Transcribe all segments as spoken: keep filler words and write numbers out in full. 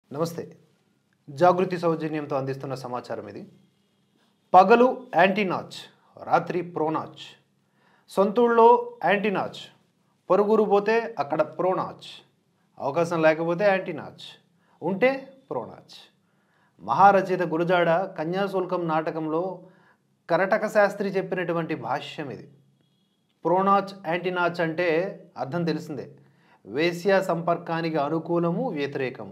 నమస్తే. జాగృతి సౌజన్యంతో అందిస్తున్న సమాచారం ఇది. పగలు యాంటీ నాచ్, రాత్రి ప్రోనాచ్. సొంతూళ్ళలో యాంటీ నాచ్, పొరుగురు పోతే అక్కడ ప్రోనాచ్. అవకాశం లేకపోతే యాంటీ నాచ్, ఉంటే ప్రోనాచ్. మహారచయిత గురజాడ కన్యాశుల్కం నాటకంలో కరటక శాస్త్రి చెప్పినటువంటి భాష్యం ఇది. ప్రోనాచ్ యాంటీ నాచ్ అంటే అర్థం తెలిసిందే, వేశ్య సంపర్కానికి అనుకూలము వ్యతిరేకము.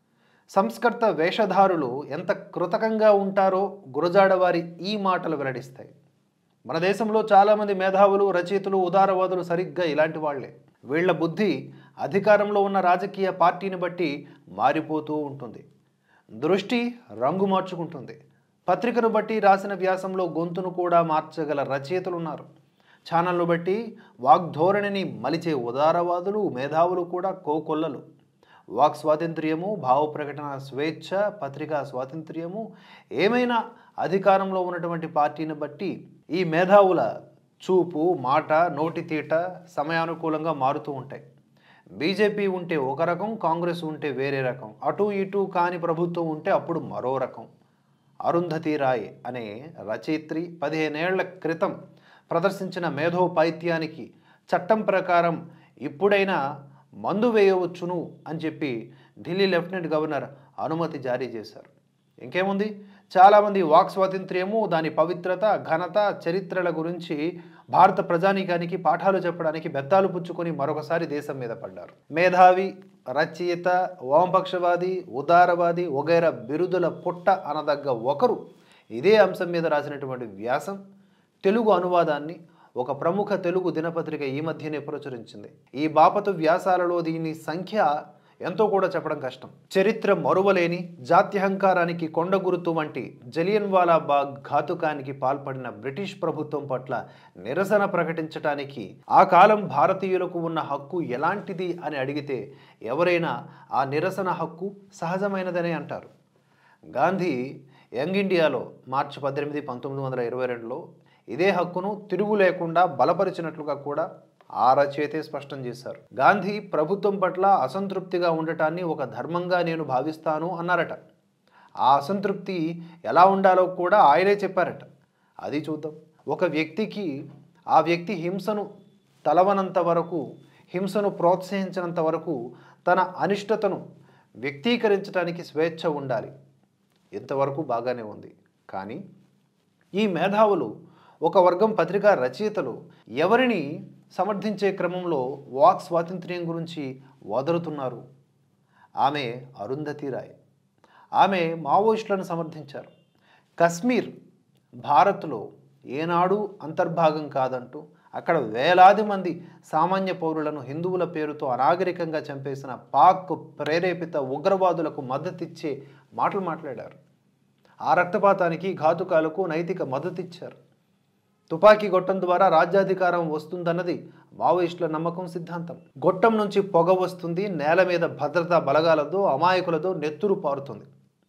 సంస్కర్త వేషధారులు ఎంత కృతకంగా ఉంటారో గురజాడ వారి ఈ మాటలు వెల్లడిస్తాయి. మన దేశంలో చాలామంది మేధావులు, రచయితలు, ఉదారవాదులు సరిగ్గా ఇలాంటి వాళ్లే. వీళ్ల బుద్ధి అధికారంలో ఉన్న రాజకీయ పార్టీని బట్టి మారిపోతూ ఉంటుంది. దృష్టి రంగు మార్చుకుంటుంది. పత్రికను బట్టి రాసిన వ్యాసంలో గొంతును కూడా మార్చగల రచయితలు ఉన్నారు. ఛానల్ను బట్టి వాగ్ధోరణిని మలిచే ఉదారవాదులు, మేధావులు కూడా కోకొల్లలు. వాక్ స్వాతంత్ర్యము, భావ ప్రకటన స్వేచ్ఛ, పత్రికా స్వాతంత్ర్యము ఏమైనా అధికారంలో ఉన్నటువంటి పార్టీని బట్టి ఈ మేధావుల చూపు, మాట, నోటి తీట సమయానుకూలంగా మారుతూ ఉంటాయి. బీజేపీ ఉంటే ఒక రకం, కాంగ్రెస్ ఉంటే వేరే రకం, అటు ఇటు కాని ప్రభుత్వం ఉంటే అప్పుడు మరో రకం. అరుంధతి రాయ్ అనే రచయిత్రి పదిహేనేళ్ల క్రితం ప్రదర్శించిన మేధోపైత్యానికి చట్టం ప్రకారం ఇప్పుడైనా మందు వేయవచ్చును అని చెప్పి ఢిల్లీ లెఫ్టినెంట్ గవర్నర్ అనుమతి జారీ చేశారు. ఇంకేముంది, చాలామంది వాక్ స్వాతంత్ర్యము, దాని పవిత్రత, ఘనత, చరిత్రల గురించి భారత ప్రజానీకానికి పాఠాలు చెప్పడానికి బెత్తాలు పుచ్చుకొని మరొకసారి దేశం మీద పడ్డారు. మేధావి, రచయిత, వామపక్షవాది, ఉదారవాది వగైరా బిరుదుల పుట్ట అనదగ్గ ఒకరు ఇదే అంశం మీద రాసినటువంటి వ్యాసం, తెలుగు అనువాదాన్ని ఒక ప్రముఖ తెలుగు దినపత్రిక ఈ మధ్యనే ప్రచురించింది. ఈ బాపతు వ్యాసాలలో దీని సంఖ్య ఎంతో కూడా చెప్పడం కష్టం. చరిత్ర మరువలేని, జాత్యహంకారానికి కొండ గుర్తు వంటి జలియన్ వాలా బాగ్ ఘాతుకానికి పాల్పడిన బ్రిటిష్ ప్రభుత్వం పట్ల నిరసన ప్రకటించడానికి ఆ కాలం భారతీయులకు ఉన్న హక్కు ఎలాంటిది అని అడిగితే ఎవరైనా ఆ నిరసన హక్కు సహజమైనదనే అంటారు. గాంధీ యంగ్ ఇండియాలో మార్చి పద్దెనిమిది పంతొమ్మిది వందల ఇరవై రెండులో ఇదే హక్కును తిరుగు లేకుండా బలపరిచినట్లుగా కూడా ఆ రచయితే స్పష్టం చేశారు. గాంధీ ప్రభుత్వం పట్ల అసంతృప్తిగా ఉండటాన్ని ఒక ధర్మంగా నేను భావిస్తాను అన్నారట. ఆ అసంతృప్తి ఎలా ఉండాలో కూడా ఆయనే చెప్పారట. అది చూద్దాం. ఒక వ్యక్తికి ఆ వ్యక్తి హింసను తలవనంత వరకు, హింసను ప్రోత్సహించినంత వరకు తన అనిష్టతను వ్యక్తీకరించడానికి స్వేచ్ఛ ఉండాలి. ఇంతవరకు బాగానే ఉంది. కానీ ఈ మేధావులు, ఒక వర్గం పత్రికా రచయితలు ఎవరిని సమర్థించే క్రమంలో వాక్ స్వాతంత్ర్యం గురించి వదులుతున్నారు. ఆమె అరుంధతి రాయ్. ఆమె మావోయిస్టులను సమర్థించారు. కశ్మీర్ భారత్లో ఏనాడు అంతర్భాగం కాదంటూ అక్కడ వేలాది మంది సామాన్య పౌరులను హిందువుల పేరుతో అనాగరికంగా చంపేసిన పాక్ ప్రేరేపిత ఉగ్రవాదులకు మద్దతిచ్చే మాటలు మాట్లాడారు. ఆ రక్తపాతానికి, ఘాతుకాలకు నైతిక మద్దతిచ్చారు. తుపాకీ గొట్టం ద్వారా రాజ్యాధికారం వస్తుందన్నది మావోయిస్టుల నమ్మకం, సిద్ధాంతం. గొట్టం నుంచి పొగ వస్తుంది, నేల మీద భద్రతా బలగాలతో, అమాయకులతో నెత్తురు పారుతుంది.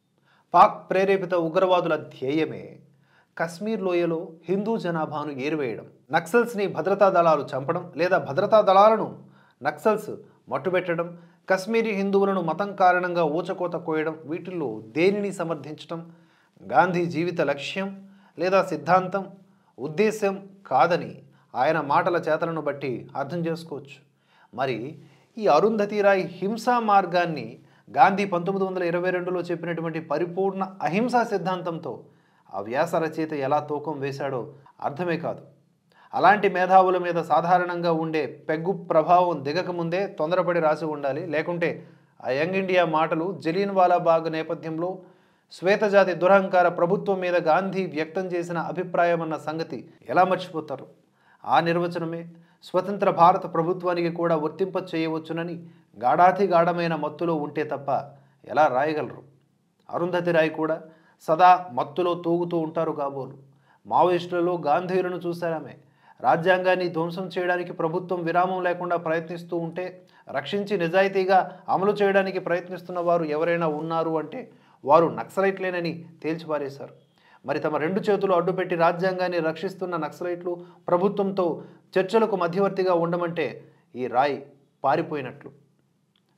పాక్ ప్రేరేపిత ఉగ్రవాదుల ధ్యేయమే కశ్మీర్ లోయలో హిందూ జనాభాను ఏరివేయడం, నక్సల్స్ని భద్రతా దళాలు చంపడం లేదా భద్రతా దళాలను నక్సల్స్ మట్టుబెట్టడం, కశ్మీరీ హిందువులను మతం కారణంగా ఊచకోత కోయడం. వీటిల్లో దేనిని సమర్థించడం గాంధీ జీవిత లక్ష్యం లేదా సిద్ధాంతం, ఉద్దేశం కాదని ఆయన మాటల చేతలను బట్టి అర్థం చేసుకోవచ్చు. మరి ఈ అరుంధతి రాయ్ హింసా మార్గాన్ని గాంధీ పంతొమ్మిది వందల ఇరవై రెండులో చెప్పినటువంటి పరిపూర్ణ అహింసా సిద్ధాంతంతో ఆ వ్యాస రచయిత ఎలా తూకం వేశాడో అర్థమే కాదు. అలాంటి మేధావుల మీద సాధారణంగా ఉండే పెగ్గు ప్రభావం దిగకముందే తొందరపడి రాసి ఉండాలి. లేకుంటే ఆ యంగ్ ఇండియా మాటలు జలియన్ వాలా బాగ్ నేపథ్యంలో శ్వేతజాతి దురహంకార ప్రభుత్వం మీద గాంధీ వ్యక్తం చేసిన అభిప్రాయం అన్న సంగతి ఎలా మర్చిపోతారు? ఆ నిర్వచనమే స్వతంత్ర భారత ప్రభుత్వానికి కూడా వర్తింప చేయవచ్చునని గాఢాతి గాఢమైన మత్తులో ఉంటే తప్ప ఎలా రాయగలరు? అరుంధతి రాయ్ కూడా సదా మత్తులో తూగుతూ ఉంటారు కాబోలు. మావోయిస్టులలో గాంధీయులను చూశారామె. రాజ్యాంగాన్ని ధ్వంసం చేయడానికి ప్రభుత్వం విరామం లేకుండా ప్రయత్నిస్తూ ఉంటే రక్షించి నిజాయితీగా అమలు చేయడానికి ప్రయత్నిస్తున్న వారు ఎవరైనా ఉన్నారు అంటే వారు నక్సలైట్లేనని తేల్చిపారేశారు. మరి తమ రెండు చేతులు అడ్డుపెట్టి రాజ్యాంగాన్ని రక్షిస్తున్న నక్సలైట్లు ప్రభుత్వంతో చర్చలకు మధ్యవర్తిగా ఉండమంటే ఈ రాయ్ పారిపోయినట్లు.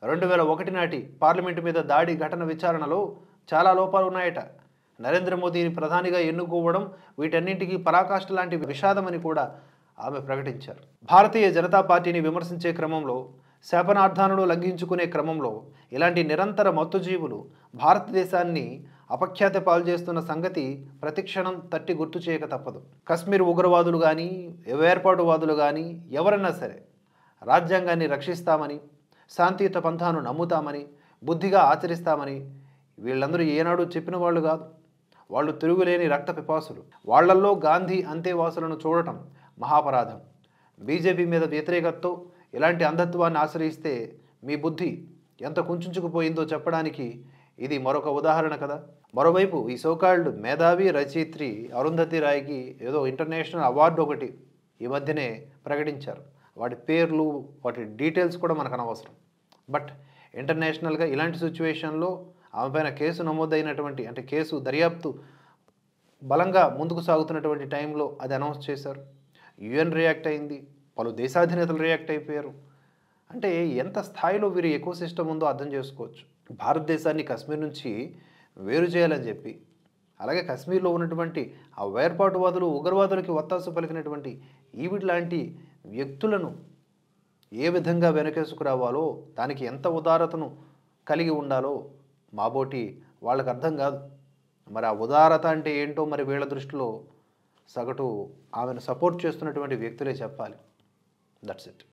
రెండు వేల ఒకటి నాటి పార్లమెంటు మీద దాడి ఘటన విచారణలో చాలా లోపాలు ఉన్నాయట. నరేంద్ర మోదీని ప్రధానిగా ఎన్నుకోవడం వీటన్నింటికీ పరాకాష్ఠ లాంటి విషాదమని కూడా ఆమె ప్రకటించారు. భారతీయ జనతా పార్టీని విమర్శించే క్రమంలో, శాపనార్థాలను లంఘించుకునే క్రమంలో ఇలాంటి నిరంతర మత్తుజీవులు భారతదేశాన్ని అపఖ్యాతి పాలు చేస్తున్న సంగతి ప్రతిక్షణం తట్టి గుర్తు చేయక తప్పదు. కశ్మీర్ ఉగ్రవాదులు కానీ, వేర్పాటువాదులు కానీ ఎవరన్నా సరే రాజ్యాంగాన్ని రక్షిస్తామని, శాంతియుత పంథాను నమ్ముతామని, బుద్ధిగా ఆచరిస్తామని వీళ్ళందరూ ఏనాడు చెప్పిన వాళ్ళు కాదు. వాళ్ళు తిరుగులేని రక్త పిపాసులు. వాళ్లల్లో గాంధీ అంతేవాసులను చూడటం మహాపరాధం. బీజేపీ మీద వ్యతిరేకతతో ఇలాంటి అంధత్వాన్ని ఆశ్రయిస్తే మీ బుద్ధి ఎంత కుంచుకుపోయిందో చెప్పడానికి ఇది మరొక ఉదాహరణ కదా. మరోవైపు ఈ సోకాల్డ్ మేధావి రచయిత్రి అరుంధతి రాయ్కి ఏదో ఇంటర్నేషనల్ అవార్డు ఒకటి ఈ మధ్యనే ప్రకటించారు. వాటి పేర్లు, వాటి డీటెయిల్స్ కూడా మనకు అనవసరం. బట్ ఇంటర్నేషనల్గా ఇలాంటి సిచ్యువేషన్లో ఆమె పైన కేసు నమోదైనటువంటి, అంటే కేసు దర్యాప్తు బలంగా ముందుకు సాగుతున్నటువంటి టైంలో అది అనౌన్స్ చేశారు. యుఎన్ రియాక్ట్ అయింది, పలు దేశాధినేతలు రియాక్ట్ అయిపోయారు. అంటే ఎంత స్థాయిలో వీరి ఎకో సిస్టమ్ ఉందో అర్థం చేసుకోవచ్చు. భారతదేశాన్ని కశ్మీర్ నుంచి వేరు చేయాలని చెప్పి, అలాగే కశ్మీర్లో ఉన్నటువంటి ఆ వేర్పాటువాదులు, ఉగ్రవాదులకి ఒత్తాసు పలికినటువంటి ఈవిడ్ లాంటి వ్యక్తులను ఏ విధంగా వెనకేసుకురావాలో, దానికి ఎంత ఉదారతను కలిగి ఉండాలో మాబోటి వాళ్ళకి అర్థం కాదు. మరి ఆ ఉదారత అంటే ఏంటో మరి వీళ్ళ దృష్టిలో సగటు ఆమెను సపోర్ట్ చేస్తున్నటువంటి వ్యక్తులే చెప్పాలి. That's it.